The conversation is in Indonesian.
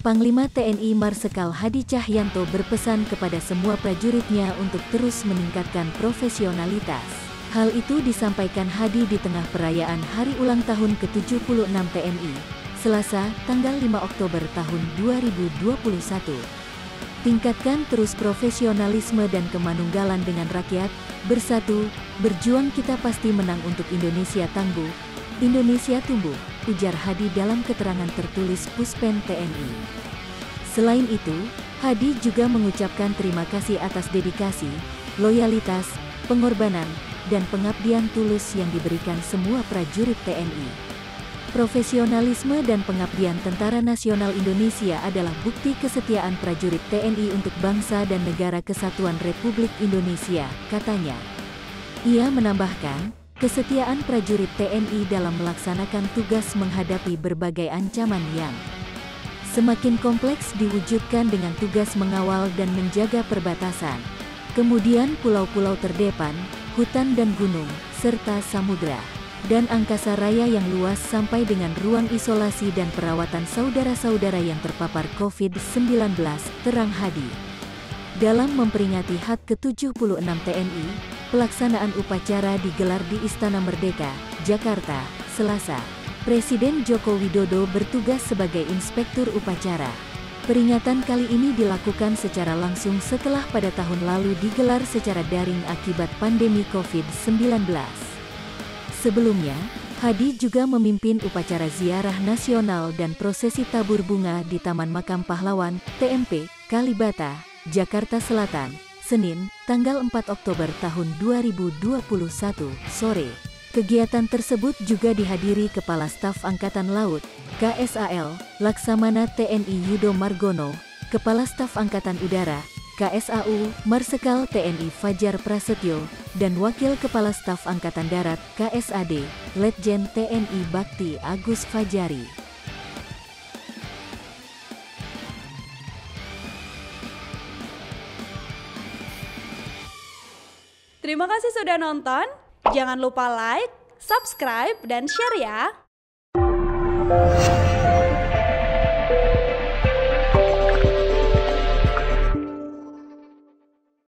Panglima TNI Marsikal Hadi Cahyanto berpesan kepada semua prajuritnya untuk terus meningkatkan profesionalitas. Hal itu disampaikan Hadi di tengah perayaan Hari Ulang Tahun ke-76 TNI, Selasa, tanggal 5 Oktober tahun 2021. Tingkatkan terus profesionalisme dan kemanunggalan dengan rakyat, bersatu, berjuang kita pasti menang untuk Indonesia tangguh, Indonesia tumbuh, ujar Hadi dalam keterangan tertulis Puspen TNI. Selain itu, Hadi juga mengucapkan terima kasih atas dedikasi, loyalitas, pengorbanan, dan pengabdian tulus yang diberikan semua prajurit TNI. Profesionalisme dan pengabdian Tentara Nasional Indonesia adalah bukti kesetiaan prajurit TNI untuk bangsa dan negara kesatuan Republik Indonesia, katanya. Ia menambahkan, kesetiaan prajurit TNI dalam melaksanakan tugas menghadapi berbagai ancaman yang semakin kompleks diwujudkan dengan tugas mengawal dan menjaga perbatasan, kemudian pulau-pulau terdepan, hutan dan gunung, serta samudra, dan angkasa raya yang luas sampai dengan ruang isolasi dan perawatan saudara-saudara yang terpapar COVID-19, terang Hadi. Dalam memperingati HUT ke-76 TNI, pelaksanaan upacara digelar di Istana Merdeka, Jakarta, Selasa. Presiden Joko Widodo bertugas sebagai inspektur upacara. Peringatan kali ini dilakukan secara langsung setelah pada tahun lalu digelar secara daring akibat pandemi COVID-19. Sebelumnya, Hadi juga memimpin upacara ziarah nasional dan prosesi tabur bunga di Taman Makam Pahlawan, TMP, Kalibata, Jakarta Selatan, Senin, tanggal 4 Oktober tahun 2021, sore. Kegiatan tersebut juga dihadiri Kepala Staf Angkatan Laut, KSAL, Laksamana TNI Yudo Margono, Kepala Staf Angkatan Udara, KSAU, Marsikal TNI Fajar Prasetyo, dan Wakil Kepala Staf Angkatan Darat, KSAD, Letjen TNI Bakti Agus Fajari. Terima kasih sudah nonton. Jangan lupa like, subscribe, dan share ya.